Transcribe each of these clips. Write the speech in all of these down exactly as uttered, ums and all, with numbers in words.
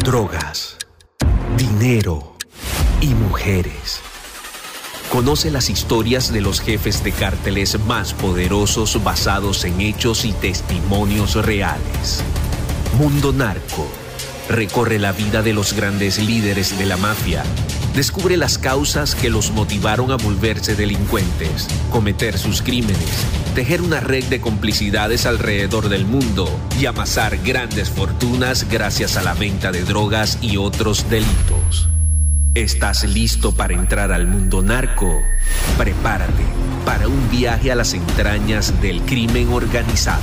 drogas, dinero y mujeres. Conoce las historias de los jefes de cárteles más poderosos basados en hechos y testimonios reales. Mundo Narco recorre la vida de los grandes líderes de la mafia. Descubre las causas que los motivaron a volverse delincuentes, cometer sus crímenes, tejer una red de complicidades alrededor del mundo y amasar grandes fortunas gracias a la venta de drogas y otros delitos. ¿Estás listo para entrar al mundo narco? Prepárate para un viaje a las entrañas del crimen organizado.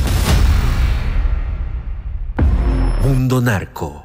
Mundo Narco.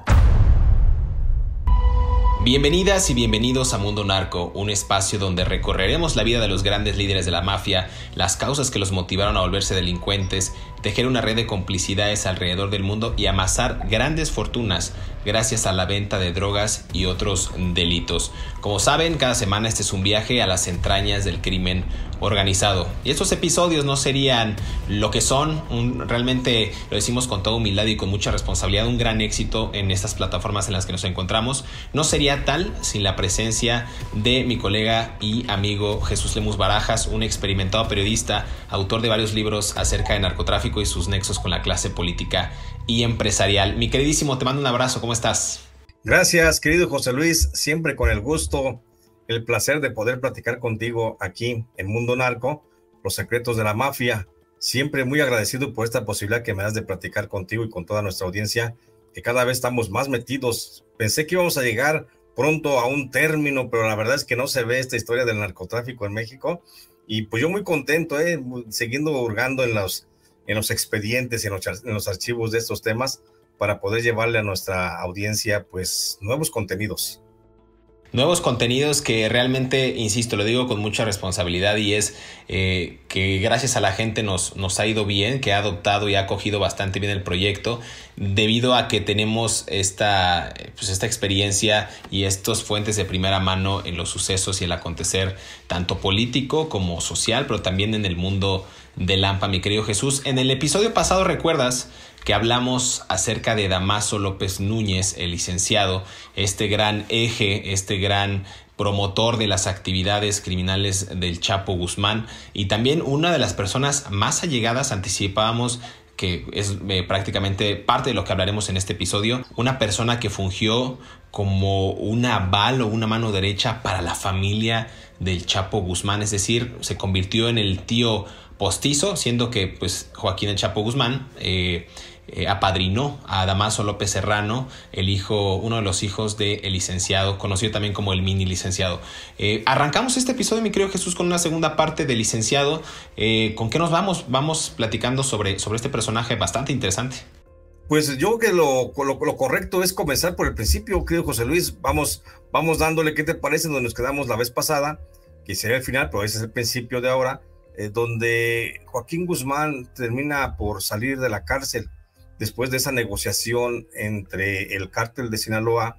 Bienvenidas y bienvenidos a Mundo Narco, un espacio donde recorreremos la vida de los grandes líderes de la mafia, las causas que los motivaron a volverse delincuentes, tejer una red de complicidades alrededor del mundo y amasar grandes fortunas gracias a la venta de drogas y otros delitos. Como saben, cada semana este es un viaje a las entrañas del crimen organizado. Y estos episodios no serían lo que son, un, realmente lo decimos con toda humildad y con mucha responsabilidad, un gran éxito en estas plataformas en las que nos encontramos. No sería tal sin la presencia de mi colega y amigo Jesús Lemus Barajas, un experimentado periodista, autor de varios libros acerca de narcotráfico y sus nexos con la clase política y empresarial. Mi queridísimo, te mando un abrazo, ¿cómo estás? Gracias, querido José Luis, siempre con el gusto, el placer de poder platicar contigo aquí en Mundo Narco, los secretos de la mafia. Siempre muy agradecido por esta posibilidad que me das de platicar contigo y con toda nuestra audiencia, que cada vez estamos más metidos. Pensé que íbamos a llegar pronto a un término, pero la verdad es que no se ve esta historia del narcotráfico en México. Y pues yo muy contento, eh, siguiendo hurgando en los, en los expedientes y en los, en los archivos de estos temas para poder llevarle a nuestra audiencia pues nuevos contenidos. Nuevos contenidos que realmente, insisto, lo digo con mucha responsabilidad y es eh, que gracias a la gente nos, nos ha ido bien, que ha adoptado y ha acogido bastante bien el proyecto debido a que tenemos esta, pues esta experiencia y estas fuentes de primera mano en los sucesos y el acontecer tanto político como social, pero también en el mundo del AMPA, mi querido Jesús. En el episodio pasado, ¿recuerdas que hablamos acerca de Damaso López Núñez, el licenciado, este gran eje, este gran promotor de las actividades criminales del Chapo Guzmán y también una de las personas más allegadas? Anticipábamos que es eh, prácticamente parte de lo que hablaremos en este episodio, una persona que fungió como un aval o una mano derecha para la familia del Chapo Guzmán, es decir, se convirtió en el tío postizo, siendo que pues Joaquín el Chapo Guzmán eh, eh, apadrinó a Damaso López Serrano, el hijo, uno de los hijos del licenciado, conocido también como el mini licenciado. Eh, arrancamos este episodio, mi querido Jesús, con una segunda parte del licenciado. Eh, ¿Con qué nos vamos? Vamos platicando sobre, sobre este personaje bastante interesante. Pues yo creo que lo, lo, lo correcto es comenzar por el principio, querido José Luis. Vamos, vamos dándole, ¿qué te parece? Donde nos quedamos la vez pasada, que sería el final, pero ese es el principio de ahora, eh, donde Joaquín Guzmán termina por salir de la cárcel después de esa negociación entre el cártel de Sinaloa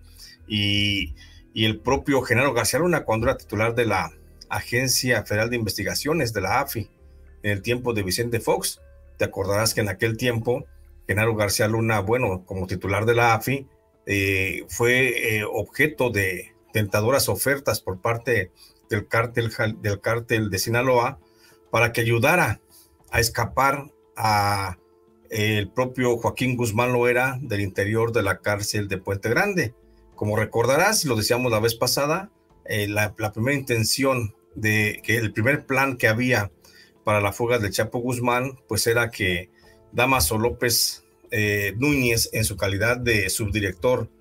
y, y el propio Genaro García Luna, cuando era titular de la Agencia Federal de Investigaciones, de la A F I, en el tiempo de Vicente Fox. Te acordarás que en aquel tiempo Genaro García Luna, bueno, como titular de la A F I, eh, fue eh, objeto de tentadoras ofertas por parte del cártel, del cártel de Sinaloa para que ayudara a escapar a eh, el propio Joaquín Guzmán Loera del interior de la cárcel de Puente Grande. Como recordarás, lo decíamos la vez pasada, eh, la, la primera intención de que el primer plan que había para la fuga del Chapo Guzmán, pues era que Damaso López eh, Núñez, en su calidad de subdirector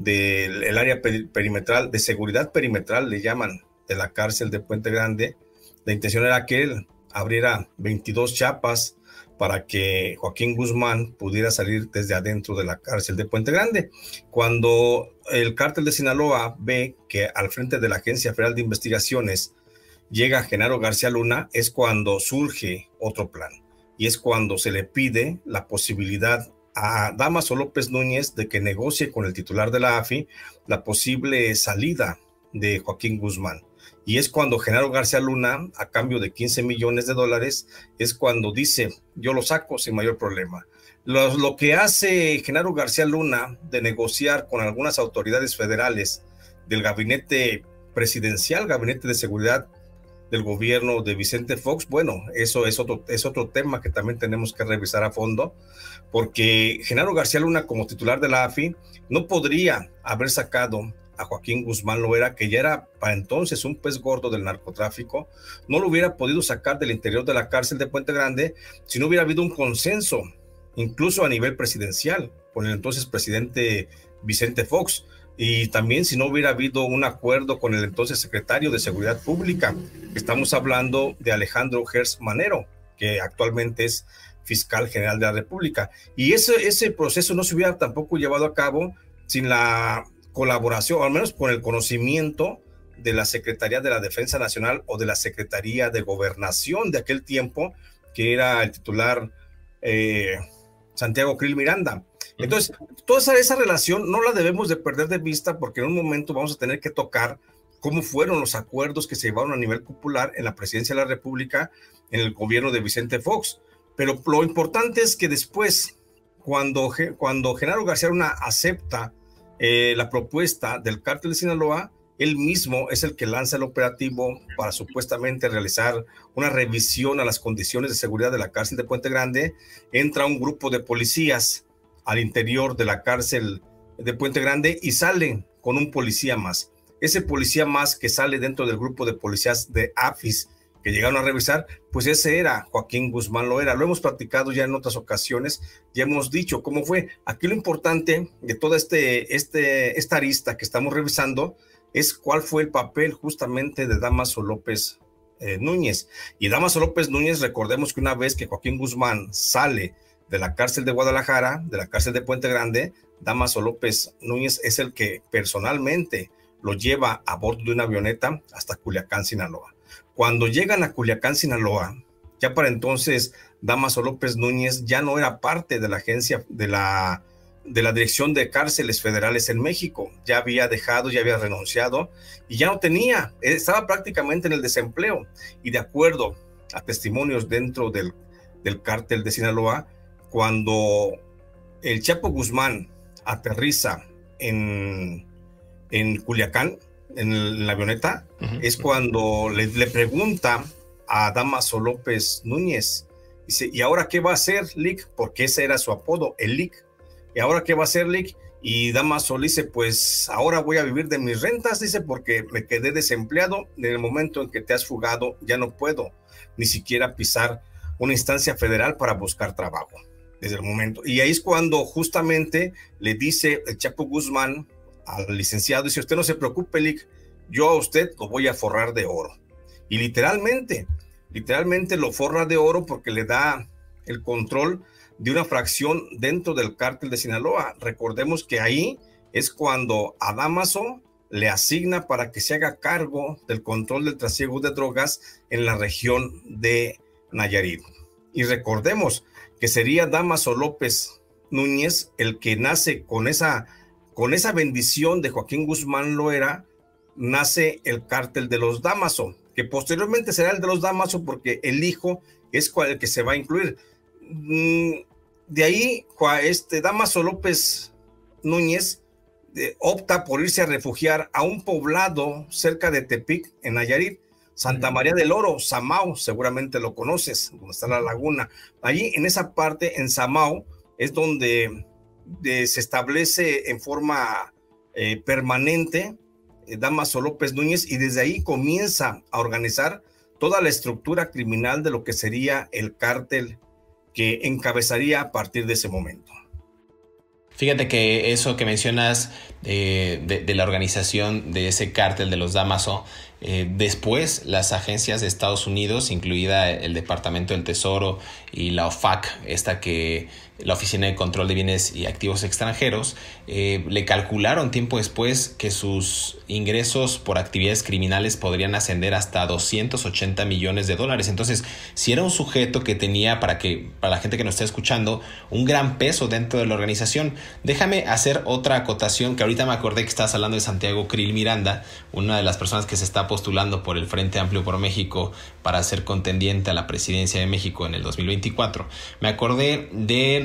del área perimetral, de seguridad perimetral, le llaman, de la cárcel de Puente Grande, la intención era que él abriera veintidós chapas para que Joaquín Guzmán pudiera salir desde adentro de la cárcel de Puente Grande. Cuando el cártel de Sinaloa ve que al frente de la Agencia Federal de Investigaciones llega Genaro García Luna, es cuando surge otro plan. Y es cuando se le pide la posibilidad a Damaso López Núñez de que negocie con el titular de la A F I la posible salida de Joaquín Guzmán. Y es cuando Genaro García Luna, a cambio de quince millones de dólares, es cuando dice, yo lo saco sin mayor problema. Lo, lo que hace Genaro García Luna de negociar con algunas autoridades federales del gabinete presidencial, gabinete de seguridad del gobierno de Vicente Fox, bueno, eso es otro, es otro tema que también tenemos que revisar a fondo, porque Genaro García Luna, como titular de la A F I, no podría haber sacado a Joaquín Guzmán Loera, que ya era para entonces un pez gordo del narcotráfico, no lo hubiera podido sacar del interior de la cárcel de Puente Grande si no hubiera habido un consenso, incluso a nivel presidencial, con el entonces presidente Vicente Fox, y también si no hubiera habido un acuerdo con el entonces secretario de Seguridad Pública. Estamos hablando de Alejandro Gertz Manero, que actualmente es fiscal general de la República. Y ese, ese proceso no se hubiera tampoco llevado a cabo sin la colaboración, o al menos con el conocimiento de la Secretaría de la Defensa Nacional o de la Secretaría de Gobernación de aquel tiempo, que era el titular eh, Santiago Krill Miranda. Entonces, toda esa, esa relación no la debemos de perder de vista, porque en un momento vamos a tener que tocar cómo fueron los acuerdos que se llevaron a nivel popular en la presidencia de la República, en el gobierno de Vicente Fox. Pero lo importante es que después, cuando, cuando Genaro García Luna acepta eh, la propuesta del cártel de Sinaloa, él mismo es el que lanza el operativo para supuestamente realizar una revisión a las condiciones de seguridad de la cárcel de Puente Grande. Entra un grupo de policías al interior de la cárcel de Puente Grande y salen con un policía más. Ese policía más que sale dentro del grupo de policías de A F I S que llegaron a revisar, pues ese era Joaquín Guzmán Loera. Lo hemos platicado ya en otras ocasiones, ya hemos dicho cómo fue. Aquí lo importante de toda este, este, esta arista que estamos revisando es cuál fue el papel justamente de Dámaso López eh, Núñez. Y Dámaso López Núñez, recordemos que una vez que Joaquín Guzmán sale de la cárcel de Guadalajara, de la cárcel de Puente Grande, Dámaso López Núñez es el que personalmente lo lleva a bordo de una avioneta hasta Culiacán, Sinaloa. Cuando llegan a Culiacán, Sinaloa, ya para entonces Dámaso López Núñez ya no era parte de la agencia, de la, de la Dirección de Cárceles Federales en México, ya había dejado, ya había renunciado y ya no tenía, estaba prácticamente en el desempleo. Y de acuerdo a testimonios dentro del, del cártel de Sinaloa, cuando el Chapo Guzmán aterriza en, en Culiacán, en, el, en la avioneta, uh-huh. es cuando le, le pregunta a Dámaso López Núñez, dice, ¿y ahora qué va a hacer, Lic? Porque ese era su apodo, el Lic. ¿Y ahora qué va a hacer, Lic? Y Dámaso le dice, pues ahora voy a vivir de mis rentas, dice, porque me quedé desempleado. En el momento en que te has fugado, ya no puedo ni siquiera pisar una instancia federal para buscar trabajo. Desde el momento. Y ahí es cuando justamente le dice el Chapo Guzmán al licenciado, dice, usted no se preocupe, Lic, yo a usted lo voy a forrar de oro. Y literalmente, literalmente lo forra de oro porque le da el control de una fracción dentro del cártel de Sinaloa. Recordemos que ahí es cuando a Dámaso le asigna para que se haga cargo del control del trasiego de drogas en la región de Nayarit. Y recordemos que sería Dámaso López Núñez el que nace con esa, con esa bendición de Joaquín Guzmán Loera, nace el cártel de los Dámaso, que posteriormente será el de los Dámaso porque el hijo es el que se va a incluir. De ahí, este Dámaso López Núñez eh, opta por irse a refugiar a un poblado cerca de Tepic, en Nayarit, Santa María del Oro, Samao, seguramente lo conoces, donde está la laguna. Allí, en esa parte, en Samao, es donde de, se establece en forma eh, permanente eh, Dámaso López Núñez, y desde ahí comienza a organizar toda la estructura criminal de lo que sería el cártel que encabezaría a partir de ese momento. Fíjate que eso que mencionas eh, de, de la organización de ese cártel de los Dámaso, eh, después las agencias de Estados Unidos, incluida el Departamento del Tesoro y la O F A C, esta que la Oficina de Control de Bienes y Activos Extranjeros, eh, le calcularon tiempo después que sus ingresos por actividades criminales podrían ascender hasta doscientos ochenta millones de dólares. Entonces, si era un sujeto que tenía, para que para la gente que nos está escuchando, un gran peso dentro de la organización. Déjame hacer otra acotación, que ahorita me acordé que estabas hablando de Santiago Krill Miranda, una de las personas que se está postulando por el Frente Amplio por México para ser contendiente a la presidencia de México en el dos mil veinticuatro. Me acordé de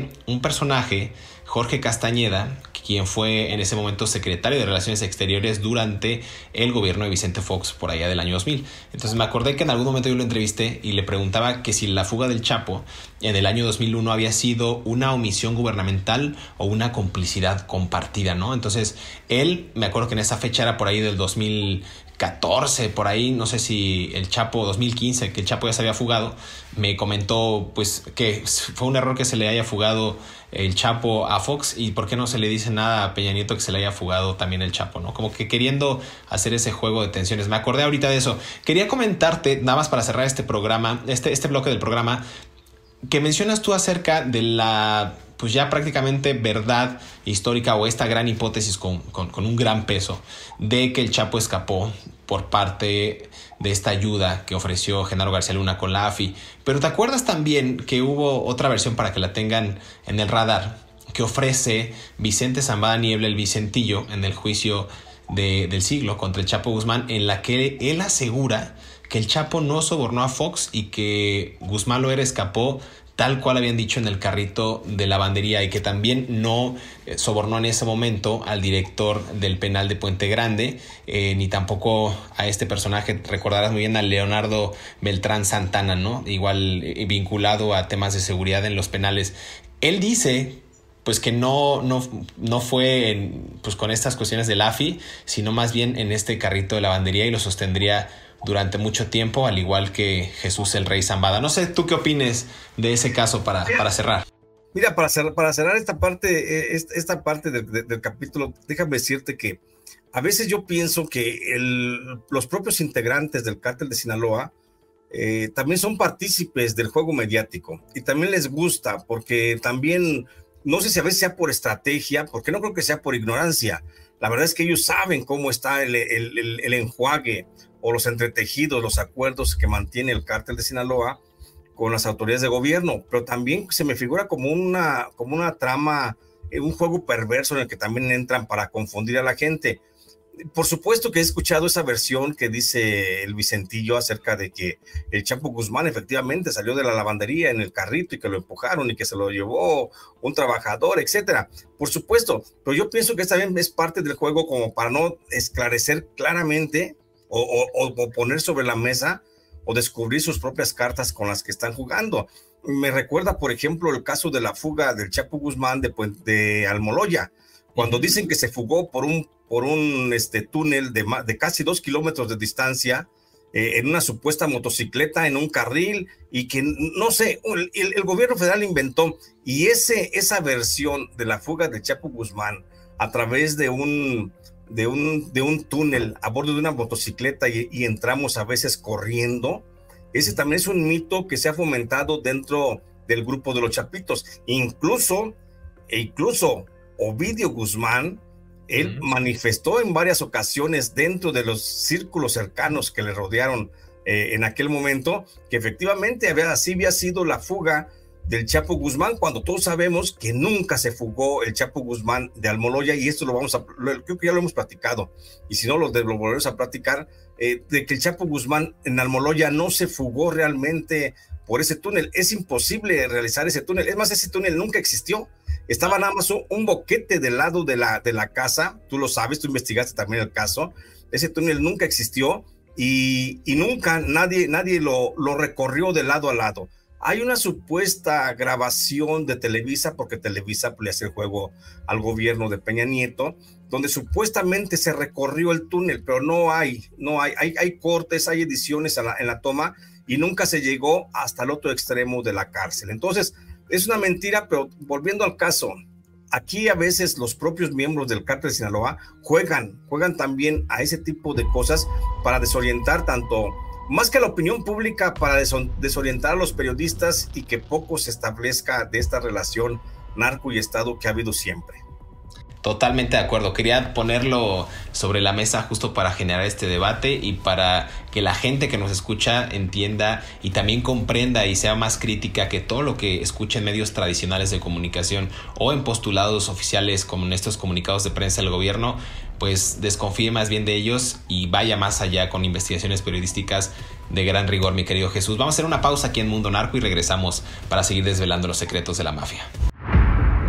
también un personaje, Jorge Castañeda, quien fue en ese momento secretario de Relaciones Exteriores durante el gobierno de Vicente Fox por allá del año dos mil. Entonces me acordé que en algún momento yo lo entrevisté y le preguntaba que si la fuga del Chapo en el año dos mil uno había sido una omisión gubernamental o una complicidad compartida, ¿no? Entonces él, me acuerdo que en esa fecha era por ahí del dos mil catorce, por ahí, no sé si el Chapo, dos mil quince, que el Chapo ya se había fugado, me comentó pues que fue un error que se le haya fugado el Chapo a Fox, y por qué no se le dice nada a Peña Nieto que se le haya fugado también el Chapo, ¿no? Como que queriendo hacer ese juego de tensiones. Me acordé ahorita de eso. Quería comentarte, nada más para cerrar este programa, este, este bloque del programa, que mencionas tú acerca de la, pues ya prácticamente verdad histórica o esta gran hipótesis con, con, con un gran peso de que el Chapo escapó por parte de esta ayuda que ofreció Genaro García Luna con la A F I. Pero ¿te acuerdas también que hubo otra versión, para que la tengan en el radar, que ofrece Vicente Zambada Niebla, el Vicentillo, en el juicio de, del siglo contra el Chapo Guzmán, en la que él asegura que el Chapo no sobornó a Fox y que Guzmán Loera escapó tal cual habían dicho en el carrito de lavandería, y que también no sobornó en ese momento al director del penal de Puente Grande, eh, ni tampoco a este personaje, recordarás muy bien, a Leonardo Beltrán Santana, ¿no? Igual eh, vinculado a temas de seguridad en los penales. Él dice pues que no, no, no fue en, pues con estas cuestiones del A F I, sino más bien en este carrito de lavandería, y lo sostendría durante mucho tiempo, al igual que Jesús el Rey Zambada. No sé, ¿tú qué opines de ese caso para, para cerrar? Mira, para cerrar, para cerrar esta parte, esta, esta parte del, del, del capítulo, déjame decirte que a veces yo pienso que el, los propios integrantes del cártel de Sinaloa eh, también son partícipes del juego mediático, y también les gusta, porque también, no sé si a veces sea por estrategia, porque no creo que sea por ignorancia. La verdad es que ellos saben cómo está el, el, el, el enjuague o los entretejidos, los acuerdos que mantiene el cártel de Sinaloa con las autoridades de gobierno, pero también se me figura como una, como una trama, un juego perverso en el que también entran para confundir a la gente. Por supuesto que he escuchado esa versión que dice el Vicentillo acerca de que el Chapo Guzmán efectivamente salió de la lavandería en el carrito y que lo empujaron y que se lo llevó un trabajador, etcétera. Por supuesto, pero yo pienso que esta vez es parte del juego como para no esclarecer claramente o, o, o poner sobre la mesa o descubrir sus propias cartas con las que están jugando. Me recuerda, por ejemplo, el caso de la fuga del Chapo Guzmán de, de Almoloya, cuando dicen que se fugó por un, por un este, túnel de, de casi dos kilómetros de distancia, eh, en una supuesta motocicleta, en un carril, y que, no sé, el, el gobierno federal inventó, y ese, esa versión de la fuga del Chapo Guzmán a través de un, de un, de un túnel a bordo de una motocicleta y, y entramos a veces corriendo, ese también es un mito que se ha fomentado dentro del grupo de los Chapitos. Incluso, e incluso Ovidio Guzmán, él uh-huh. manifestó en varias ocasiones dentro de los círculos cercanos que le rodearon eh, en aquel momento, que efectivamente había, así había sido la fuga del Chapo Guzmán, cuando todos sabemos que nunca se fugó el Chapo Guzmán de Almoloya, y esto lo vamos a, lo, creo que ya lo hemos platicado, y si no lo, lo volvemos a platicar, eh, de que el Chapo Guzmán en Almoloya no se fugó realmente por ese túnel. Es imposible realizar ese túnel, es más, ese túnel nunca existió. Estaba nada más un, un boquete del lado de la, de la casa, tú lo sabes, tú investigaste también el caso, ese túnel nunca existió, y, y nunca nadie, nadie lo, lo recorrió de lado a lado. Hay una supuesta grabación de Televisa, porque Televisa le hace el juego al gobierno de Peña Nieto, donde supuestamente se recorrió el túnel, pero no hay, no hay, hay, hay cortes, hay ediciones en la, en la toma, y nunca se llegó hasta el otro extremo de la cárcel. Entonces, es una mentira, pero volviendo al caso, aquí a veces los propios miembros del cártel de Sinaloa juegan, juegan también a ese tipo de cosas para desorientar tanto, más que la opinión pública, para desorientar a los periodistas y que poco se establezca de esta relación narco y Estado que ha habido siempre. Totalmente de acuerdo. Quería ponerlo sobre la mesa justo para generar este debate y para que la gente que nos escucha entienda y también comprenda y sea más crítica que todo lo que escucha en medios tradicionales de comunicación o en postulados oficiales como en estos comunicados de prensa del gobierno, pues desconfíe más bien de ellos y vaya más allá con investigaciones periodísticas de gran rigor, mi querido Jesús. Vamos a hacer una pausa aquí en Mundo Narco y regresamos para seguir desvelando los secretos de la mafia.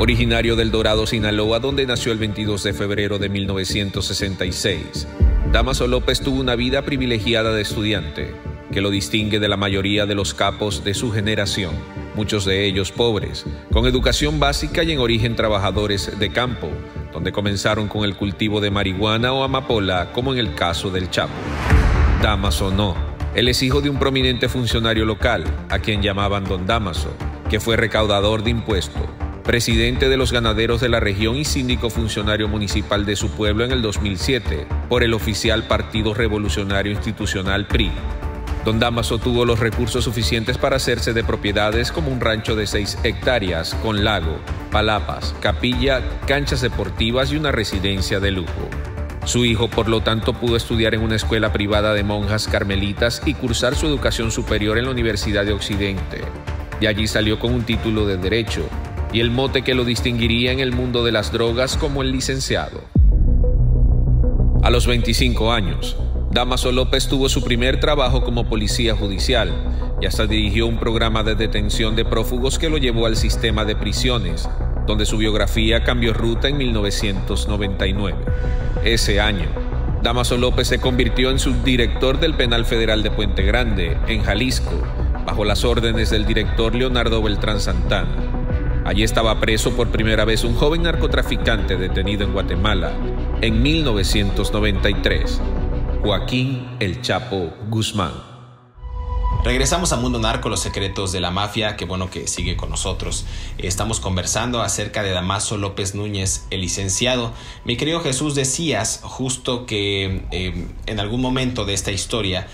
Originario del Dorado, Sinaloa, donde nació el veintidós de febrero de mil novecientos sesenta y seis, Dámaso López tuvo una vida privilegiada de estudiante, que lo distingue de la mayoría de los capos de su generación, muchos de ellos pobres, con educación básica y en origen trabajadores de campo, donde comenzaron con el cultivo de marihuana o amapola, como en el caso del Chapo. Dámaso no. Él es hijo de un prominente funcionario local, a quien llamaban Don Dámaso, que fue recaudador de impuestos, presidente de los ganaderos de la región y síndico funcionario municipal de su pueblo en el dos mil siete, por el oficial Partido Revolucionario Institucional P R I. Don Dámaso tuvo los recursos suficientes para hacerse de propiedades como un rancho de seis hectáreas, con lago, palapas, capilla, canchas deportivas y una residencia de lujo. Su hijo, por lo tanto, pudo estudiar en una escuela privada de monjas carmelitas y cursar su educación superior en la Universidad de Occidente. De allí salió con un título de Derecho y el mote que lo distinguiría en el mundo de las drogas como el licenciado. A los veinticinco años, Dámaso López tuvo su primer trabajo como policía judicial y hasta dirigió un programa de detención de prófugos que lo llevó al sistema de prisiones, donde su biografía cambió ruta en mil novecientos noventa y nueve. Ese año, Dámaso López se convirtió en subdirector del Penal Federal de Puente Grande, en Jalisco, bajo las órdenes del director Leonardo Beltrán Santana. Allí estaba preso por primera vez un joven narcotraficante detenido en Guatemala en mil novecientos noventa y tres, Joaquín El Chapo Guzmán. Regresamos a Mundo Narco, los secretos de la mafia, que bueno que sigue con nosotros. Estamos conversando acerca de Dámaso López Núñez, el licenciado. Mi querido Jesús, decías justo que eh, en algún momento de esta historia,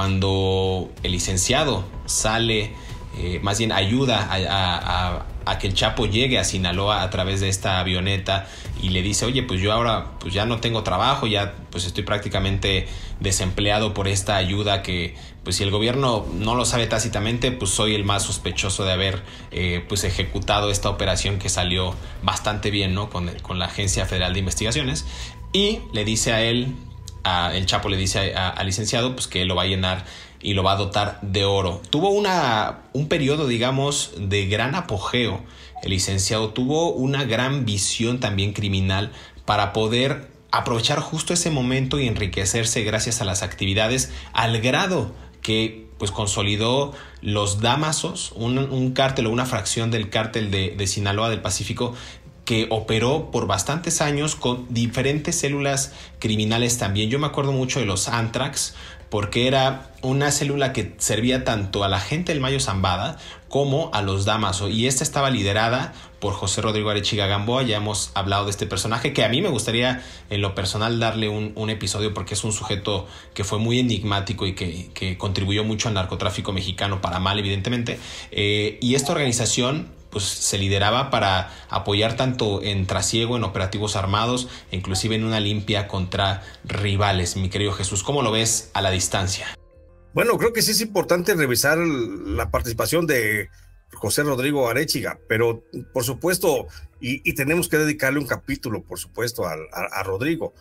cuando el licenciado sale, eh, más bien ayuda a, a, a, a que el Chapo llegue a Sinaloa a través de esta avioneta y le dice, oye, pues yo ahora pues ya no tengo trabajo, ya pues estoy prácticamente desempleado por esta ayuda que, pues si el gobierno no lo sabe tácitamente, pues soy el más sospechoso de haber eh, pues ejecutado esta operación que salió bastante bien, ¿no? Con, con la Agencia Federal de Investigaciones. Y le dice a él, a, el Chapo le dice al licenciado, pues que lo va a llenar y lo va a dotar de oro. Tuvo una, un periodo, digamos, de gran apogeo. El licenciado tuvo una gran visión también criminal para poder aprovechar justo ese momento y enriquecerse gracias a las actividades, al grado que pues consolidó los Dámasos, un, un cártel o una fracción del cártel de, de Sinaloa del Pacífico, que operó por bastantes años con diferentes células criminales también. Yo me acuerdo mucho de los Antrax, porque era una célula que servía tanto a la gente del Mayo Zambada como a los Dámaso, y esta estaba liderada por José Rodrigo Arechiga Gamboa. Ya hemos hablado de este personaje, que a mí me gustaría en lo personal darle un, un episodio, porque es un sujeto que fue muy enigmático y que, que contribuyó mucho al narcotráfico mexicano, para mal evidentemente, eh, y esta organización pues se lideraba para apoyar tanto en trasiego, en operativos armados, e inclusive en una limpia contra rivales. Mi querido Jesús, ¿cómo lo ves a la distancia? Bueno, creo que sí es importante revisar la participación de José Rodrigo Arechiga, pero por supuesto, y, y tenemos que dedicarle un capítulo, por supuesto, a, a, a Rodrigo.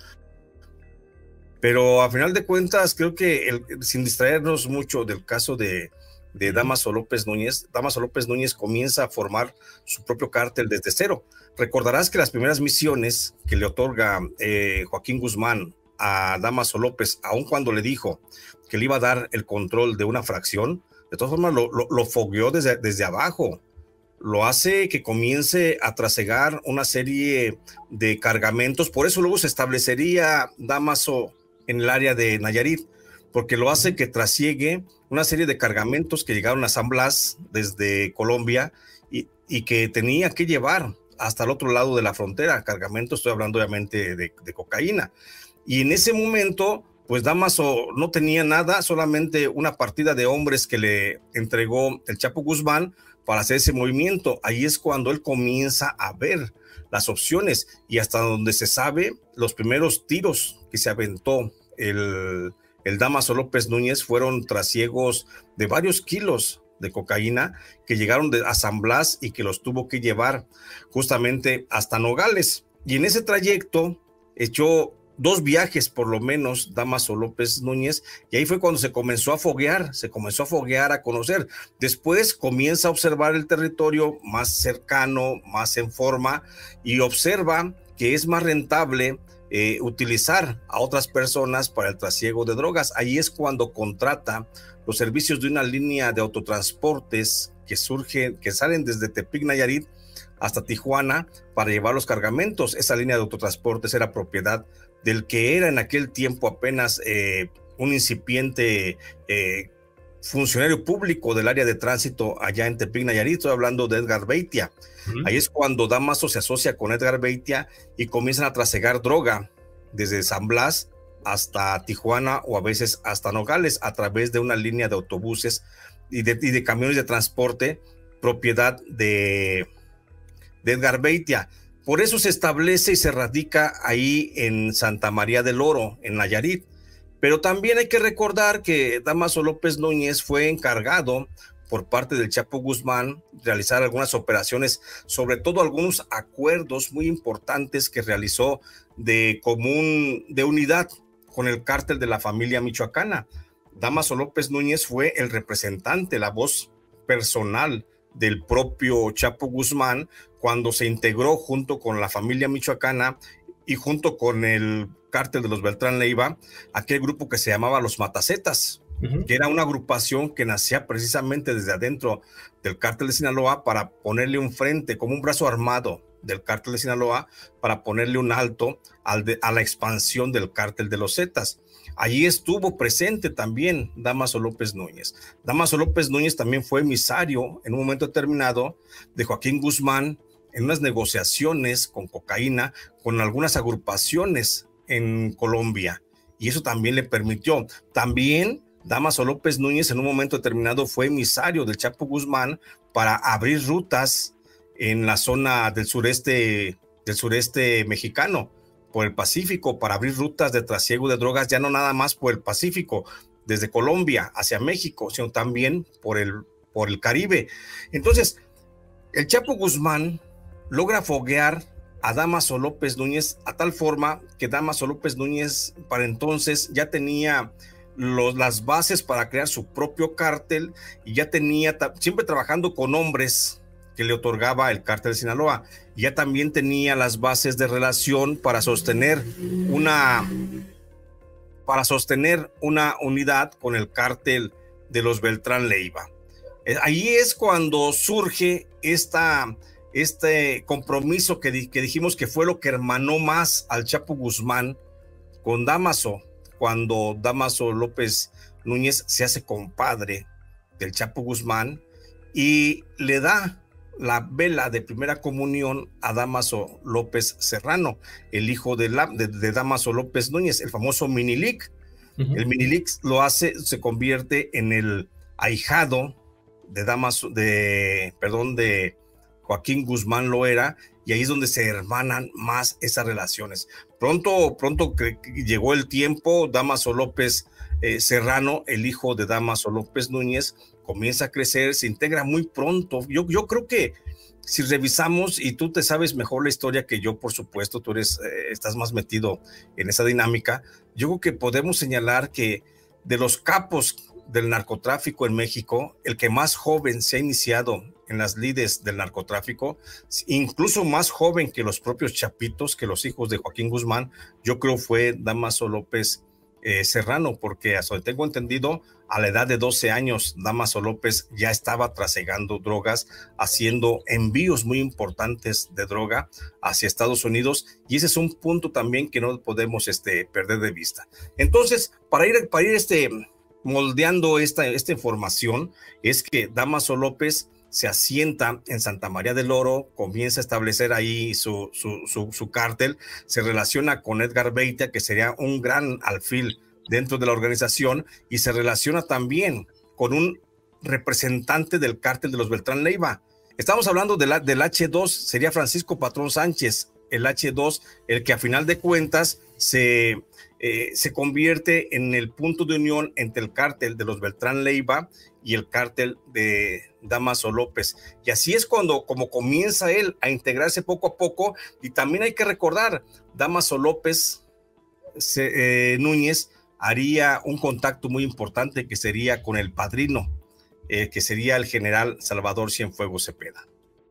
Pero a final de cuentas, creo que el, sin distraernos mucho del caso de de Dámaso López Núñez, Dámaso López Núñez comienza a formar su propio cártel desde cero. Recordarás que las primeras misiones que le otorga eh, Joaquín Guzmán a Dámaso López, aun cuando le dijo que le iba a dar el control de una fracción, de todas formas lo, lo, lo fogueó desde, desde abajo. Lo hace que comience a trasegar una serie de cargamentos. Por eso luego se establecería Dámaso en el área de Nayarit, porque lo hace que trasiegue una serie de cargamentos que llegaron a San Blas desde Colombia y, y que tenía que llevar hasta el otro lado de la frontera. Cargamentos, estoy hablando obviamente de, de cocaína. Y en ese momento, pues Dámaso no tenía nada, solamente una partida de hombres que le entregó el Chapo Guzmán para hacer ese movimiento. Ahí es cuando él comienza a ver las opciones, y hasta donde se sabe, los primeros tiros que se aventó el... el Dámaso López Núñez fueron trasiegos de varios kilos de cocaína que llegaron de, a San Blas, y que los tuvo que llevar justamente hasta Nogales. Y en ese trayecto echó dos viajes por lo menos, Dámaso López Núñez, y ahí fue cuando se comenzó a foguear, se comenzó a foguear, a conocer. Después comienza a observar el territorio más cercano, más en forma, y observa que es más rentable eh, utilizar a otras personas para el trasiego de drogas. Ahí es cuando contrata los servicios de una línea de autotransportes que surge, que salen desde Tepic, Nayarit, hasta Tijuana para llevar los cargamentos. Esa línea de autotransportes era propiedad del que era en aquel tiempo apenas eh, un incipiente eh, funcionario público del área de tránsito allá en Tepic, Nayarit. Estoy hablando de Edgar Beitia. Uh-huh. Ahí es cuando Dámaso se asocia con Edgar Beitia y comienzan a trasegar droga desde San Blas hasta Tijuana o a veces hasta Nogales a través de una línea de autobuses y de, y de camiones de transporte propiedad de, de Edgar Beitia. Por eso se establece y se radica ahí en Santa María del Oro, en Nayarit. Pero también hay que recordar que Dámaso López Núñez fue encargado por parte del Chapo Guzmán realizar algunas operaciones, sobre todo algunos acuerdos muy importantes que realizó de común, de unidad con el cártel de la familia michoacana. Dámaso López Núñez fue el representante, la voz personal del propio Chapo Guzmán cuando se integró junto con la familia michoacana y junto con el cártel de los Beltrán Leiva, aquel grupo que se llamaba los Matacetas, uh-huh. que era una agrupación que nacía precisamente desde adentro del cártel de Sinaloa para ponerle un frente, como un brazo armado del cártel de Sinaloa, para ponerle un alto al de, a la expansión del cártel de los Zetas. Allí estuvo presente también Dámaso López Núñez. Dámaso López Núñez también fue emisario en un momento determinado de Joaquín Guzmán en unas negociaciones con cocaína con algunas agrupaciones en Colombia, y eso también le permitió. También Dámaso López Núñez en un momento determinado fue emisario del Chapo Guzmán para abrir rutas en la zona del sureste, del sureste mexicano, por el Pacífico, para abrir rutas de trasiego de drogas, ya no nada más por el Pacífico, desde Colombia hacia México, sino también por el, por el Caribe. Entonces, el Chapo Guzmán logra foguear a Dámaso López Núñez a tal forma que Dámaso López Núñez para entonces ya tenía los, las bases para crear su propio cártel y ya tenía, siempre trabajando con hombres que le otorgaba el cártel de Sinaloa, y ya también tenía las bases de relación para sostener una, para sostener una unidad con el cártel de los Beltrán Leiva. Ahí es cuando surge esta... este compromiso que, di, que dijimos que fue lo que hermanó más al Chapo Guzmán con Dámaso, cuando Dámaso López Núñez se hace compadre del Chapo Guzmán y le da la vela de primera comunión a Dámaso López Serrano, el hijo de, la, de, de Dámaso López Núñez, el famoso Minilic. Uh-huh. El Minilic lo hace, se convierte en el ahijado de Dámaso, de, perdón, de Joaquín Guzmán Loera, y ahí es donde se hermanan más esas relaciones. Pronto, pronto llegó el tiempo, Dámaso López eh, Serrano, el hijo de Dámaso López Núñez, comienza a crecer, se integra muy pronto. Yo, yo creo que si revisamos, y tú te sabes mejor la historia que yo, por supuesto, tú eres, eh, estás más metido en esa dinámica, yo creo que podemos señalar que de los capos del narcotráfico en México, el que más joven se ha iniciado en las lides del narcotráfico, incluso más joven que los propios chapitos, que los hijos de Joaquín Guzmán, yo creo fue Dámaso López eh, Serrano, porque hasta donde tengo entendido, a la edad de doce años, Dámaso López ya estaba trasegando drogas, haciendo envíos muy importantes de droga hacia Estados Unidos, y ese es un punto también que no podemos este, perder de vista. Entonces, para ir, para ir este, moldeando esta, esta información, es que Dámaso López se asienta en Santa María del Oro, comienza a establecer ahí su, su, su, su cártel, se relaciona con Edgar Beitia, que sería un gran alfil dentro de la organización, y se relaciona también con un representante del cártel de los Beltrán Leiva. Estamos hablando de la, del hache dos, sería Francisco Patrón Sánchez, el hache dos, el que a final de cuentas se, eh, se convierte en el punto de unión entre el cártel de los Beltrán Leiva y el cártel de Dámaso López. Y así es cuando como comienza él a integrarse poco a poco. Y también hay que recordar, Dámaso López se, eh, Núñez haría un contacto muy importante que sería con el padrino, eh, que sería el general Salvador Cienfuegos Cepeda.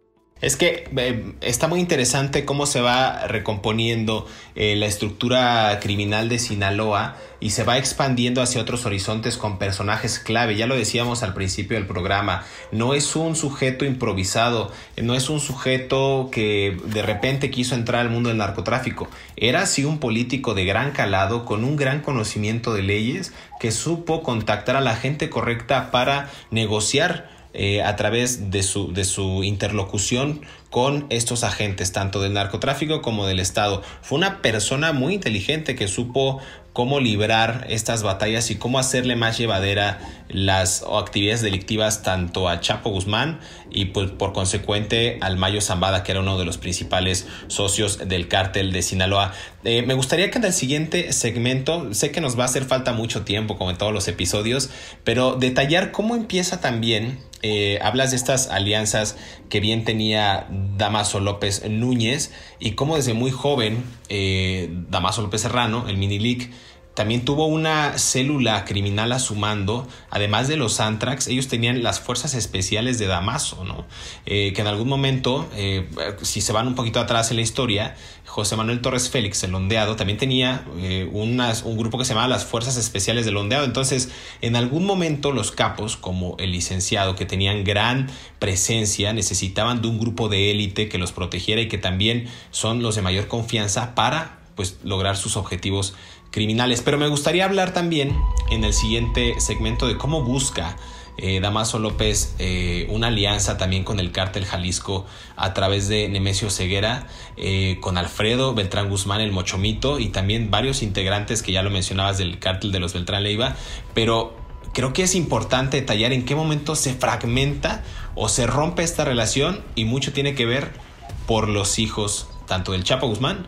Es que eh, está muy interesante cómo se va recomponiendo eh, la estructura criminal de Sinaloa y se va expandiendo hacia otros horizontes con personajes clave. Ya lo decíamos al principio del programa, no es un sujeto improvisado, no es un sujeto que de repente quiso entrar al mundo del narcotráfico. Era sí un político de gran calado, con un gran conocimiento de leyes, que supo contactar a la gente correcta para negociar Eh, a través de su, de su interlocución con estos agentes, tanto del narcotráfico como del Estado. Fue una persona muy inteligente que supo cómo librar estas batallas y cómo hacerle más llevadera las actividades delictivas tanto a Chapo Guzmán y pues por consecuente al Mayo Zambada, que era uno de los principales socios del cártel de Sinaloa. Eh, me gustaría que en el siguiente segmento, sé que nos va a hacer falta mucho tiempo como en todos los episodios, pero detallar cómo empieza también. Eh, hablas de estas alianzas que bien tenía Dámaso López Núñez y cómo desde muy joven eh, Dámaso López Serrano, el Minilic, también tuvo una célula criminal a su mando. Además de los Antrax, ellos tenían las fuerzas especiales de Damaso, ¿no? Eh, que en algún momento, eh, si se van un poquito atrás en la historia, José Manuel Torres Félix, el Ondeado, también tenía eh, unas, un grupo que se llamaba las Fuerzas Especiales del Ondeado. Entonces, en algún momento los capos, como el licenciado, que tenían gran presencia, necesitaban de un grupo de élite que los protegiera y que también son los de mayor confianza para pues, lograr sus objetivos criminales. Pero me gustaría hablar también en el siguiente segmento de cómo busca eh, Dámaso López eh, una alianza también con el cártel Jalisco a través de Nemesio Ceguera, eh, con Alfredo Beltrán Guzmán, el Mochomito, y también varios integrantes que ya lo mencionabas del cártel de los Beltrán Leiva. Pero creo que es importante detallar en qué momento se fragmenta o se rompe esta relación, y mucho tiene que ver por los hijos tanto del Chapo Guzmán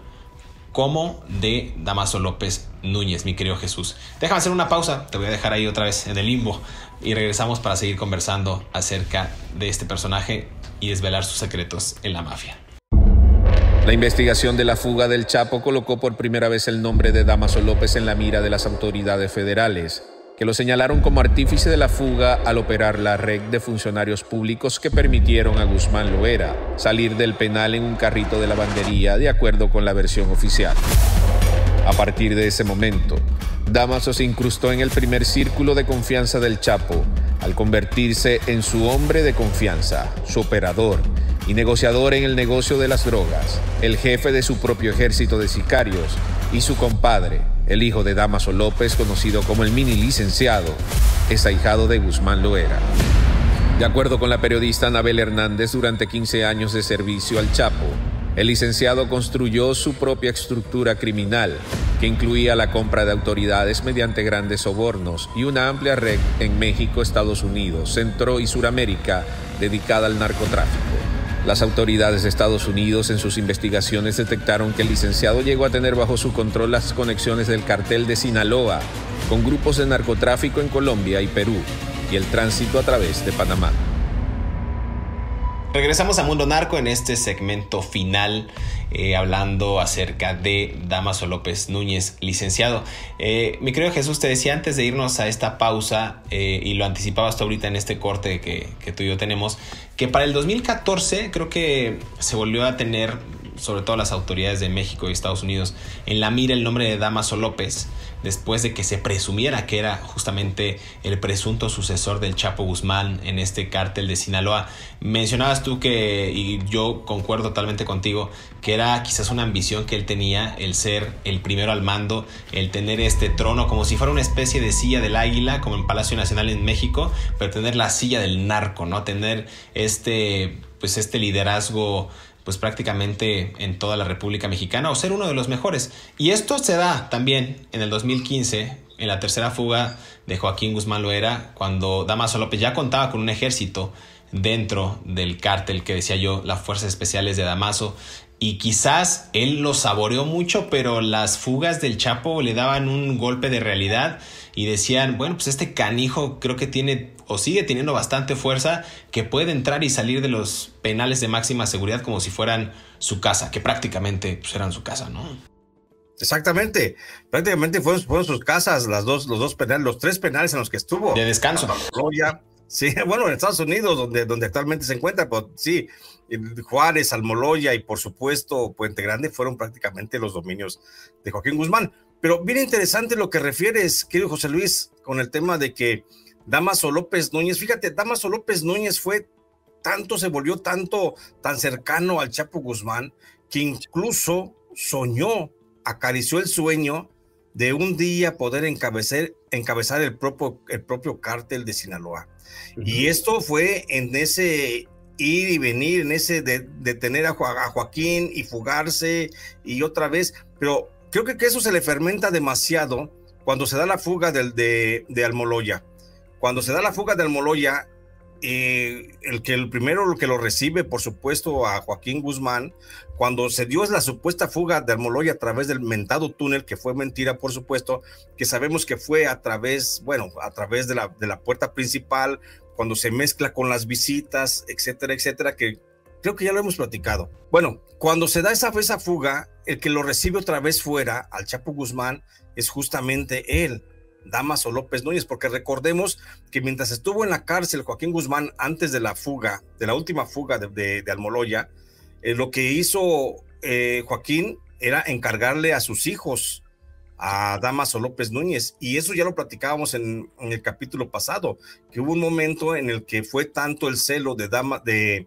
como de Dámaso López Núñez, mi querido Jesús. Déjame hacer una pausa, te voy a dejar ahí otra vez en el limbo y regresamos para seguir conversando acerca de este personaje y desvelar sus secretos en la mafia. La investigación de la fuga del Chapo colocó por primera vez el nombre de Dámaso López en la mira de las autoridades federales, que lo señalaron como artífice de la fuga al operar la red de funcionarios públicos que permitieron a Guzmán Loera salir del penal en un carrito de lavandería, de acuerdo con la versión oficial. A partir de ese momento, Dámaso se incrustó en el primer círculo de confianza del Chapo, al convertirse en su hombre de confianza, su operador y negociador en el negocio de las drogas, el jefe de su propio ejército de sicarios y su compadre, el hijo de Dámaso López, conocido como el Mini Licenciado, es ahijado de Guzmán Loera. De acuerdo con la periodista Anabel Hernández, durante quince años de servicio al Chapo, el licenciado construyó su propia estructura criminal, que incluía la compra de autoridades mediante grandes sobornos y una amplia red en México, Estados Unidos, Centro y Suramérica dedicada al narcotráfico. Las autoridades de Estados Unidos en sus investigaciones detectaron que el licenciado llegó a tener bajo su control las conexiones del cartel de Sinaloa con grupos de narcotráfico en Colombia y Perú y el tránsito a través de Panamá. Regresamos a Mundo Narco en este segmento final, eh, hablando acerca de Dámaso López Núñez, licenciado. Eh, mi querido Jesús, te decía antes de irnos a esta pausa, eh, y lo anticipaba hasta ahorita en este corte que, que tú y yo tenemos, que para el dos mil catorce creo que se volvió a tener, sobre todo las autoridades de México y Estados Unidos, en la mira el nombre de Dámaso López, después de que se presumiera que era justamente el presunto sucesor del Chapo Guzmán en este cártel de Sinaloa. Mencionabas tú que, y yo concuerdo totalmente contigo, que era quizás una ambición que él tenía, el ser el primero al mando, el tener este trono como si fuera una especie de silla del águila, como en Palacio Nacional en México, pero tener la silla del narco, ¿no? Tener este, pues este liderazgo pues prácticamente en toda la República Mexicana, o ser uno de los mejores. Y esto se da también en el dos mil quince, en la tercera fuga de Joaquín Guzmán Loera, cuando Dámaso López ya contaba con un ejército dentro del cártel que decía yo, las Fuerzas Especiales de Dámaso, y quizás él lo saboreó mucho, pero las fugas del Chapo le daban un golpe de realidad y decían, bueno, pues este canijo creo que tiene o sigue teniendo bastante fuerza, que puede entrar y salir de los penales de máxima seguridad como si fueran su casa, que prácticamente pues, eran su casa, ¿no? Exactamente, prácticamente fueron, fueron sus casas, las dos, los dos penales, los tres penales en los que estuvo. De descanso. Almoloya, sí, bueno, en Estados Unidos, donde, donde actualmente se encuentra, pues sí, Juárez, Almoloya y por supuesto Puente Grande fueron prácticamente los dominios de Joaquín Guzmán. Pero bien interesante lo que refieres, querido José Luis, con el tema de que Dámaso López Núñez, fíjate, Dámaso López Núñez fue tanto, se volvió tanto, tan cercano al Chapo Guzmán, que incluso soñó, acarició el sueño de un día poder encabezar, encabezar el, propio, el propio cártel de Sinaloa. Uh-huh. Y esto fue en ese ir y venir, en ese de, de tener a, Jo, a Joaquín y fugarse y otra vez, pero creo que, que eso se le fermenta demasiado cuando se da la fuga del, de, de Almoloya. Cuando se da la fuga de Almoloya, Eh, el que el primero el que lo recibe, por supuesto, a Joaquín Guzmán, cuando se dio la supuesta fuga de Almoloya a través del mentado túnel, que fue mentira, por supuesto, que sabemos que fue a través, bueno, a través de la, de la puerta principal, cuando se mezcla con las visitas, etcétera, etcétera, que creo que ya lo hemos platicado. Bueno, cuando se da esa, esa fuga, el que lo recibe otra vez fuera, al Chapo Guzmán, es justamente él, Dámaso López Núñez, porque recordemos que mientras estuvo en la cárcel Joaquín Guzmán antes de la fuga, de la última fuga de, de, de Almoloya, eh, lo que hizo eh, Joaquín era encargarle a sus hijos a Dámaso López Núñez, y eso ya lo platicábamos en, en el capítulo pasado, que hubo un momento en el que fue tanto el celo de, Dama, de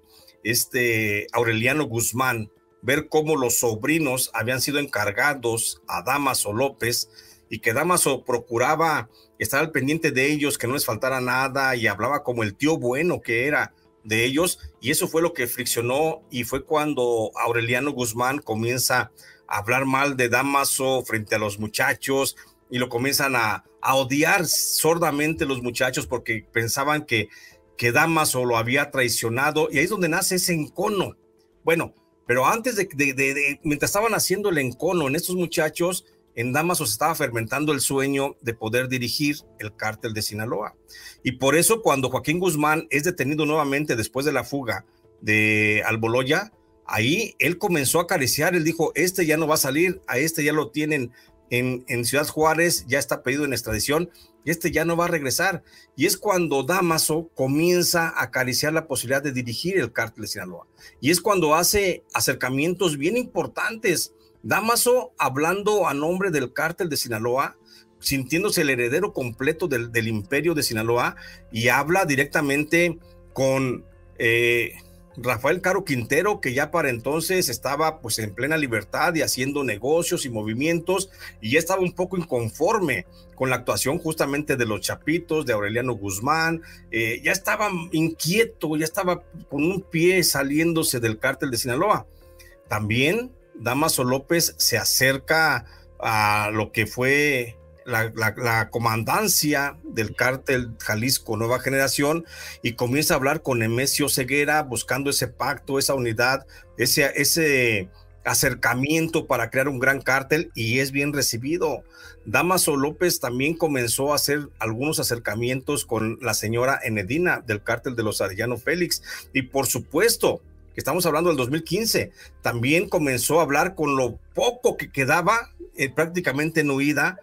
este Aureliano Guzmán, ver cómo los sobrinos habían sido encargados a Dámaso López, y que Dámaso procuraba estar al pendiente de ellos, que no les faltara nada, y hablaba como el tío bueno que era de ellos, y eso fue lo que friccionó, y fue cuando Aureliano Guzmán comienza a hablar mal de Dámaso frente a los muchachos, y lo comienzan a, a odiar sordamente los muchachos, porque pensaban que, que Dámaso lo había traicionado, y ahí es donde nace ese encono. Bueno, pero antes de, de, de, de mientras estaban haciendo el encono en estos muchachos, en Dámaso se estaba fermentando el sueño de poder dirigir el cártel de Sinaloa. Y por eso cuando Joaquín Guzmán es detenido nuevamente después de la fuga de Almoloya, ahí él comenzó a acariciar, él dijo, este ya no va a salir, a este ya lo tienen en, en Ciudad Juárez, ya está pedido en extradición, y este ya no va a regresar. Y es cuando Dámaso comienza a acariciar la posibilidad de dirigir el cártel de Sinaloa. Y es cuando hace acercamientos bien importantes. Dámaso hablando a nombre del cártel de Sinaloa, sintiéndose el heredero completo del, del imperio de Sinaloa, y habla directamente con eh, Rafael Caro Quintero, que ya para entonces estaba pues en plena libertad y haciendo negocios y movimientos, y ya estaba un poco inconforme con la actuación justamente de los Chapitos, de Aureliano Guzmán, eh, ya estaba inquieto, ya estaba con un pie saliéndose del cártel de Sinaloa. También Dámaso López se acerca a lo que fue la, la, la comandancia del cártel Jalisco Nueva Generación, y comienza a hablar con Nemesio Ceguera buscando ese pacto, esa unidad, ese, ese acercamiento para crear un gran cártel, y es bien recibido. Dámaso López también comenzó a hacer algunos acercamientos con la señora Enedina del cártel de los Arellano Félix, y por supuesto que estamos hablando del dos mil quince, también comenzó a hablar con lo poco que quedaba eh, prácticamente en huida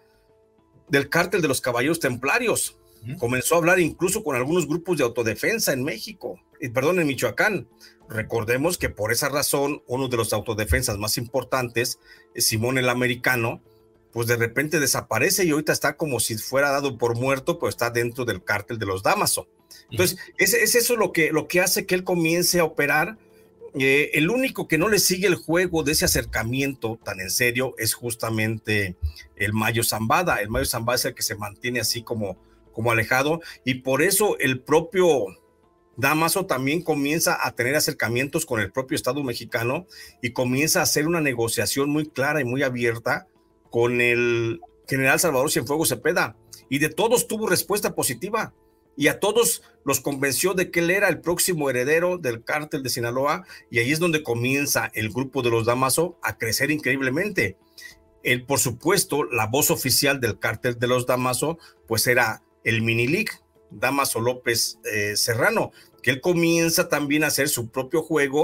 del cártel de los Caballeros Templarios. Uh-huh. Comenzó a hablar incluso con algunos grupos de autodefensa en México, eh, perdón, en Michoacán. Recordemos que por esa razón, uno de los autodefensas más importantes, Simón el Americano, pues de repente desaparece y ahorita está como si fuera dado por muerto, pero está dentro del cártel de los Dámaso. Entonces, uh-huh. es, es eso lo que, lo que hace que él comience a operar. Eh, el único que no le sigue el juego de ese acercamiento tan en serio es justamente el Mayo Zambada. El Mayo Zambada es el que se mantiene así como, como alejado, y por eso el propio Dámaso también comienza a tener acercamientos con el propio Estado mexicano, y comienza a hacer una negociación muy clara y muy abierta con el general Salvador Cienfuegos Cepeda, y de todos tuvo respuesta positiva. Y a todos los convenció de que él era el próximo heredero del cártel de Sinaloa, y ahí es donde comienza el grupo de los Dámaso a crecer increíblemente. Él, por supuesto, la voz oficial del cártel de los Dámaso, pues era el Minilic, Dámaso López eh, Serrano, que él comienza también a hacer su propio juego,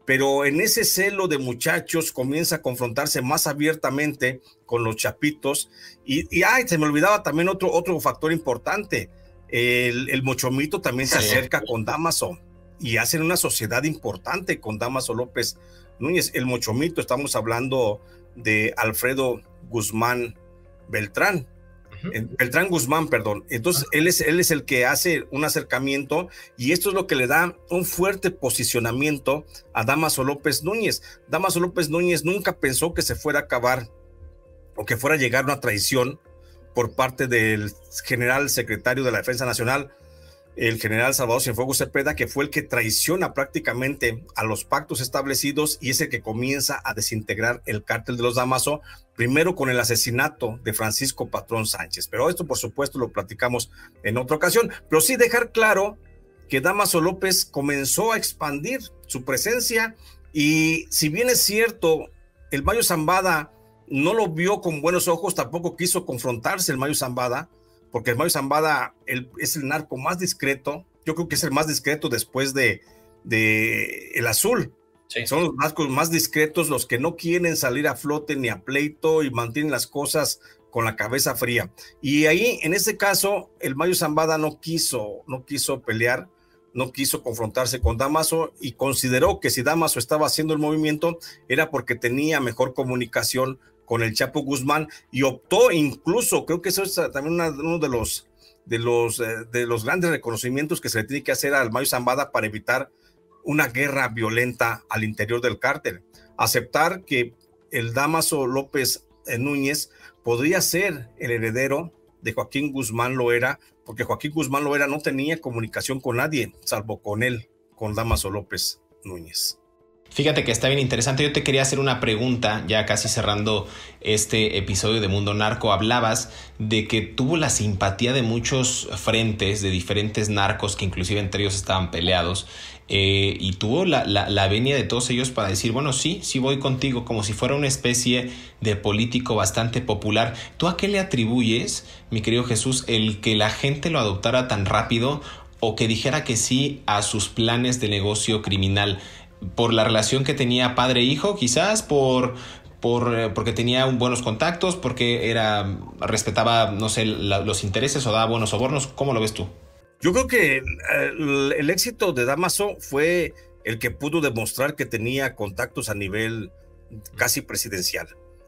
pero en ese celo de muchachos comienza a confrontarse más abiertamente con los chapitos, y, y ay, se me olvidaba también otro, otro factor importante, el, el Mochomito también se acerca con Dámaso, y hacen una sociedad importante con Dámaso López Núñez. El Mochomito, estamos hablando de Alfredo Guzmán Beltrán, Beltrán Guzmán, perdón. Entonces, él es, él es el que hace un acercamiento, y esto es lo que le da un fuerte posicionamiento a Dámaso López Núñez. Dámaso López Núñez nunca pensó que se fuera a acabar o que fuera a llegar una traición por parte del general secretario de la Defensa Nacional, el general Salvador Cienfuegos Cepeda, que fue el que traiciona prácticamente a los pactos establecidos y es el que comienza a desintegrar el cártel de los Dámaso, primero con el asesinato de Francisco Patrón Sánchez. Pero esto, por supuesto, lo platicamos en otra ocasión. Pero sí dejar claro que Dámaso López comenzó a expandir su presencia, y si bien es cierto, el Mayo Zambada no lo vio con buenos ojos, tampoco quiso confrontarse el Mayo Zambada, porque el Mayo Zambada el, es el narco más discreto. Yo creo que es el más discreto después de, de el Azul. Sí. Son los narcos más discretos, los que no quieren salir a flote ni a pleito y mantienen las cosas con la cabeza fría. Y ahí, en este caso, el Mayo Zambada no quiso, no quiso pelear, no quiso confrontarse con Dámaso, y consideró que si Dámaso estaba haciendo el movimiento era porque tenía mejor comunicación con el Chapo Guzmán, y optó incluso, creo que eso es también una, uno de los, de, los, eh, de los grandes reconocimientos que se le tiene que hacer al Mayo Zambada para evitar una guerra violenta al interior del cártel. Aceptar que el Dámaso López Núñez podría ser el heredero de Joaquín Guzmán Loera, porque Joaquín Guzmán Loera no tenía comunicación con nadie, salvo con él, con Dámaso López Núñez. Fíjate que está bien interesante. Yo te quería hacer una pregunta, ya casi cerrando este episodio de Mundo Narco. Hablabas de que tuvo la simpatía de muchos frentes, de diferentes narcos, que inclusive entre ellos estaban peleados, eh, y tuvo la, la, la venia de todos ellos para decir, bueno, sí, sí voy contigo, como si fuera una especie de político bastante popular. ¿Tú a qué le atribuyes, mi querido Jesús, el que la gente lo adoptara tan rápido, o que dijera que sí a sus planes de negocio criminal? ¿Por la relación que tenía padre-hijo, quizás? ¿Por, por, porque tenía buenos contactos? ¿Porque era, respetaba, no sé, la, los intereses, o daba buenos sobornos? ¿Cómo lo ves tú? Yo creo que el, el éxito de Dámaso fue el que pudo demostrar que tenía contactos a nivel casi presidencial.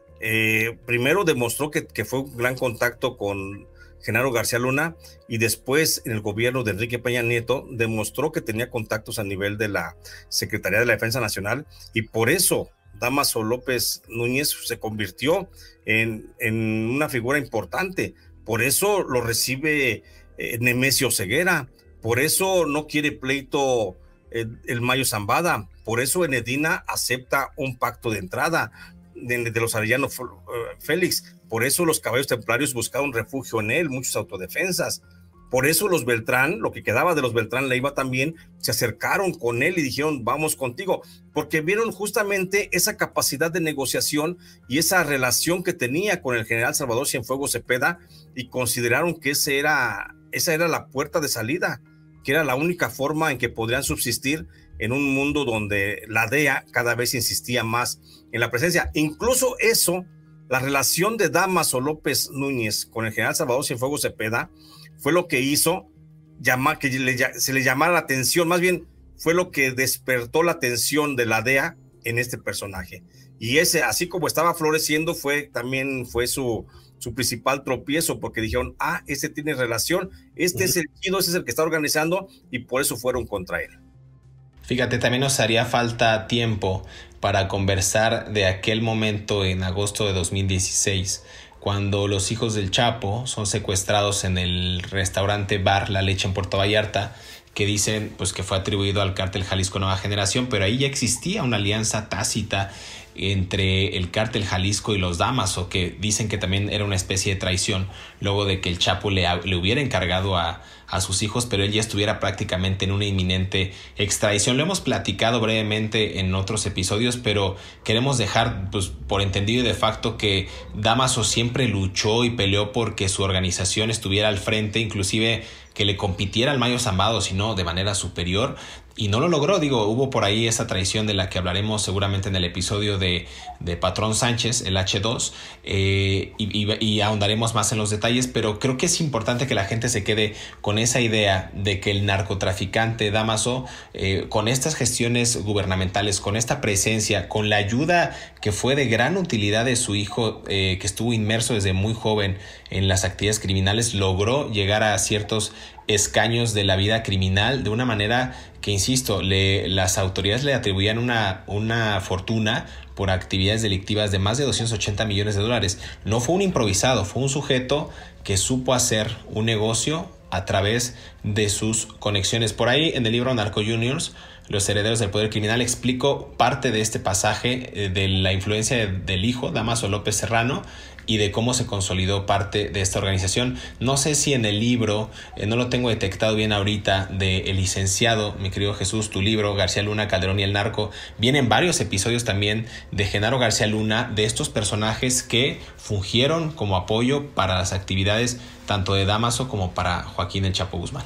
Eh, primero demostró que, que fue un gran contacto con Genaro García Luna, y después en el gobierno de Enrique Peña Nieto demostró que tenía contactos a nivel de la Secretaría de la Defensa Nacional, y por eso Dámaso López Núñez se convirtió en, en una figura importante. Por eso lo recibe eh, Nemesio Ceguera, por eso no quiere pleito eh, el Mayo Zambada, por eso Enedina acepta un pacto de entrada de, de los Arellano Félix. Por eso los caballeros templarios buscaron refugio en él, muchos autodefensas. Por eso los Beltrán, lo que quedaba de los Beltrán Leiva también, se acercaron con él y dijeron, vamos contigo, porque vieron justamente esa capacidad de negociación y esa relación que tenía con el general Salvador Cienfuegos Cepeda, y consideraron que ese era, esa era la puerta de salida, que era la única forma en que podrían subsistir en un mundo donde la D E A cada vez insistía más en la presencia. Incluso eso, la relación de Dámaso López Núñez con el general Salvador Cienfuegos Cepeda fue lo que hizo llamar, que le, se le llamara la atención, más bien fue lo que despertó la atención de la D E A en este personaje. Y ese, así como estaba floreciendo, fue también fue su, su principal tropiezo, porque dijeron, ah, este tiene relación, este uh-huh. es el chido, este es el que está organizando, y por eso fueron contra él. Fíjate, también nos haría falta tiempo para conversar de aquel momento en agosto de dos mil dieciséis, cuando los hijos del Chapo son secuestrados en el restaurante bar La Leche en Puerto Vallarta, que dicen pues que fue atribuido al cártel Jalisco Nueva Generación, pero ahí ya existía una alianza tácita entre el cártel Jalisco y los Dámaso, que dicen que también era una especie de traición, luego de que el Chapo le, le hubiera encargado a, a sus hijos, pero él ya estuviera prácticamente en una inminente extradición. Lo hemos platicado brevemente en otros episodios, pero queremos dejar pues, por entendido y de facto que Dámaso siempre luchó y peleó porque su organización estuviera al frente, inclusive que le compitiera al Mayo Zambada, sino de manera superior. y no lo logró. Digo, hubo por ahí esa traición de la que hablaremos seguramente en el episodio de, de Patrón Sánchez, el hache dos, eh, y, y, y ahondaremos más en los detalles, pero creo que es importante que la gente se quede con esa idea de que el narcotraficante Dámaso, eh, con estas gestiones gubernamentales, con esta presencia, con la ayuda que fue de gran utilidad de su hijo, eh, que estuvo inmerso desde muy joven en las actividades criminales, logró llegar a ciertos escaños de la vida criminal de una manera que, insisto, le, las autoridades le atribuían una, una fortuna por actividades delictivas de más de doscientos ochenta millones de dólares. No fue un improvisado, fue un sujeto que supo hacer un negocio a través de sus conexiones. Por ahí en el libro Narco Juniors, Los herederos del poder criminal, explico parte de este pasaje de la influencia del hijo, Dámaso López Serrano, y de cómo se consolidó parte de esta organización. No sé si en el libro, eh, no lo tengo detectado bien ahorita, de El Licenciado, mi querido Jesús, tu libro, García Luna, Calderón y el Narco, vienen varios episodios también de Genaro García Luna, de estos personajes que fungieron como apoyo para las actividades tanto de Dámaso como para Joaquín El Chapo Guzmán.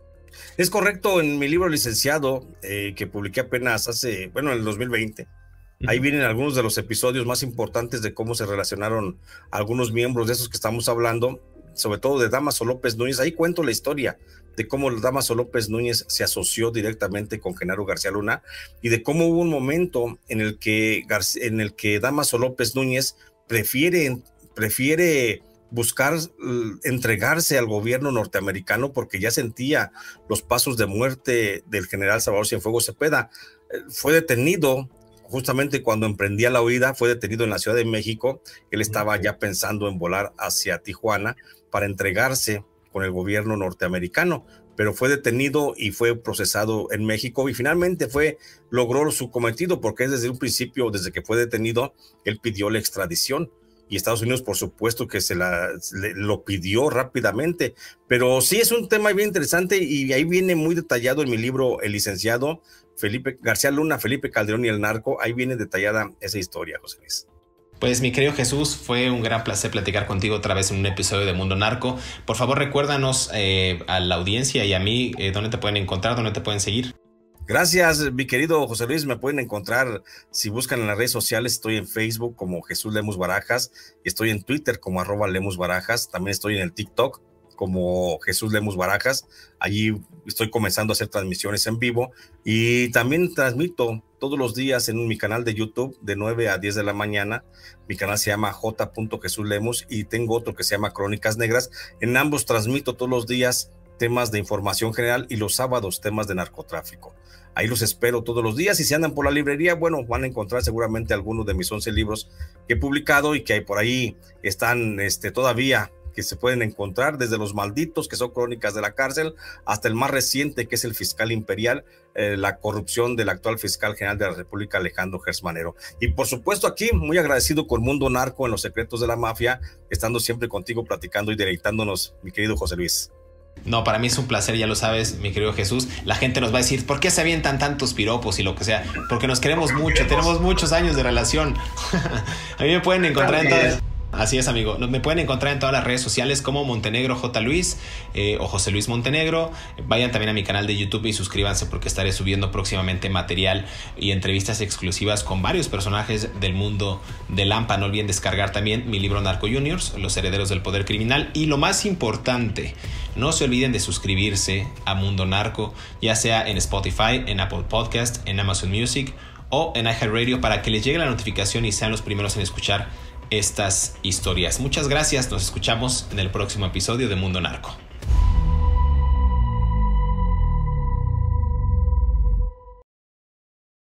Es correcto, en mi libro Licenciado, eh, que publiqué apenas hace, bueno, en el dos mil veinte, ahí vienen algunos de los episodios más importantes de cómo se relacionaron algunos miembros de esos que estamos hablando, sobre todo de Dámaso López Núñez. Ahí cuento la historia de cómo Dámaso López Núñez se asoció directamente con Genaro García Luna y de cómo hubo un momento en el que, en el que Dámaso López Núñez prefiere, prefiere buscar entregarse al gobierno norteamericano porque ya sentía los pasos de muerte del general Salvador Cienfuegos Cepeda. Fue detenido justamente cuando emprendía la huida, fue detenido en la Ciudad de México. Él estaba ya pensando en volar hacia Tijuana para entregarse con el gobierno norteamericano, pero fue detenido y fue procesado en México y finalmente fue, logró su cometido porque desde un principio, desde que fue detenido, él pidió la extradición. Y Estados Unidos, por supuesto, que se la, le, lo pidió rápidamente. Pero sí es un tema bien interesante y ahí viene muy detallado en mi libro El Licenciado, Felipe García Luna, Felipe Calderón y el Narco. Ahí viene detallada esa historia, José Luis. Pues mi querido Jesús, fue un gran placer platicar contigo otra vez en un episodio de Mundo Narco. Por favor, recuérdanos eh, a la audiencia y a mí eh, dónde te pueden encontrar, dónde te pueden seguir. Gracias, mi querido José Luis. Me pueden encontrar, si buscan en las redes sociales, estoy en Facebook como Jesús Lemus Barajas, estoy en Twitter como arroba Lemus Barajas, también estoy en el TikTok como Jesús Lemus Barajas. Allí estoy comenzando a hacer transmisiones en vivo y también transmito todos los días en mi canal de YouTube de nueve a diez de la mañana. Mi canal se llama J. Jesús Lemus y tengo otro que se llama Crónicas Negras. En ambos transmito todos los días temas de información general y los sábados temas de narcotráfico. Ahí los espero todos los días y si andan por la librería, bueno, van a encontrar seguramente algunos de mis once libros que he publicado y que hay por ahí están este, todavía que se pueden encontrar, desde Los Malditos, que son crónicas de la cárcel, hasta el más reciente, que es El Fiscal Imperial, eh, la corrupción del actual fiscal general de la República, Alejandro Gertz Manero. Y por supuesto aquí, muy agradecido con Mundo Narco en los secretos de la mafia, estando siempre contigo platicando y deleitándonos, mi querido José Luis. No, para mí es un placer, ya lo sabes, mi querido Jesús. La gente nos va a decir, ¿por qué se avientan tantos piropos y lo que sea? Porque nos queremos mucho, tenemos muchos años de relación. A mí me pueden encontrar en todas... Así es, amigo. Me pueden encontrar en todas las redes sociales como Montenegro J. Luis eh, o José Luis Montenegro. Vayan también a mi canal de YouTube y suscríbanse porque estaré subiendo próximamente material y entrevistas exclusivas con varios personajes del mundo del Lampa. No olviden descargar también mi libro Narco Juniors, Los herederos del poder criminal. Y lo más importante, no se olviden de suscribirse a Mundo Narco, ya sea en Spotify, en Apple Podcast, en Amazon Music o en iHeartRadio para que les llegue la notificación y sean los primeros en escuchar estas historias. Muchas gracias, nos escuchamos en el próximo episodio de Mundo Narco.